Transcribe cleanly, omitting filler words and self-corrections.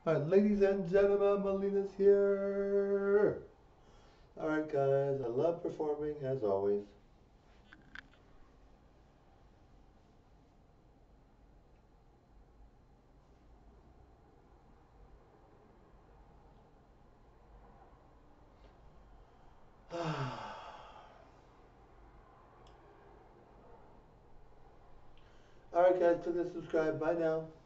Alright, ladies and gentlemen, Molina's here. Alright, guys, I love performing as always. Alright, guys, click the subscribe. Bye now.